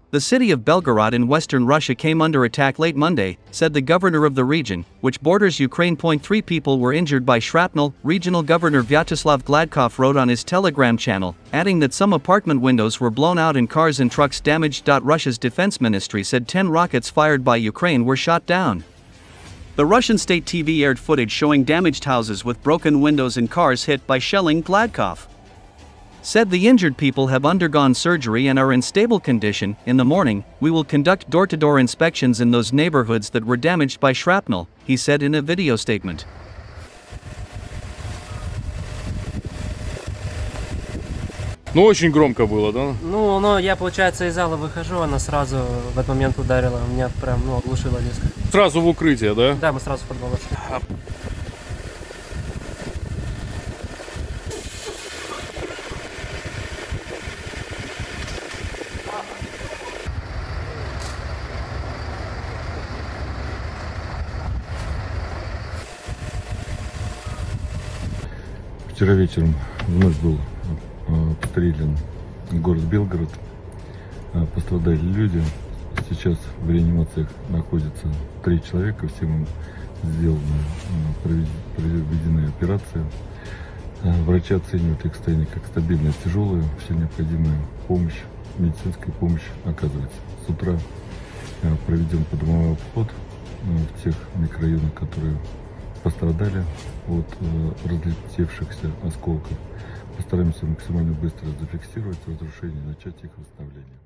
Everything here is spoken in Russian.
The city of Belgorod in western Russia came under attack late Monday, said the governor of the region, which borders Ukraine. 3 people were injured by shrapnel, regional governor Vyacheslav Gladkov wrote on his Telegram channel, adding that some apartment windows were blown out and cars and trucks damaged. Russia's defense ministry said 10 rockets fired by Ukraine were shot down. The Russian state TV aired footage showing damaged houses with broken windows and cars hit by shelling. Gladkov said the injured people have undergone surgery and are in stable condition. In the morning, we will conduct door-to-door inspections in those neighborhoods that were damaged by shrapnel, he said in a video statement. Ну, очень громко было, да? Ну, но я, получается, из зала выхожу, она сразу в этот момент ударила. Меня прям, оглушила резко. Сразу в укрытие, да? Да, мы сразу в подвал ушли. Вчера вечером вновь был обстрелян город Белгород. Пострадали люди. Сейчас в реанимациях находятся 3 человека. Всем им проведены операции. Врачи оценивают их состояние как стабильное, тяжелое. Вся необходимая помощь, медицинская помощь оказывается. С утра проведен подомовой обход в тех микрорайонах, которые пострадали от разлетевшихся осколков. Постараемся максимально быстро зафиксировать разрушения и начать их восстановление.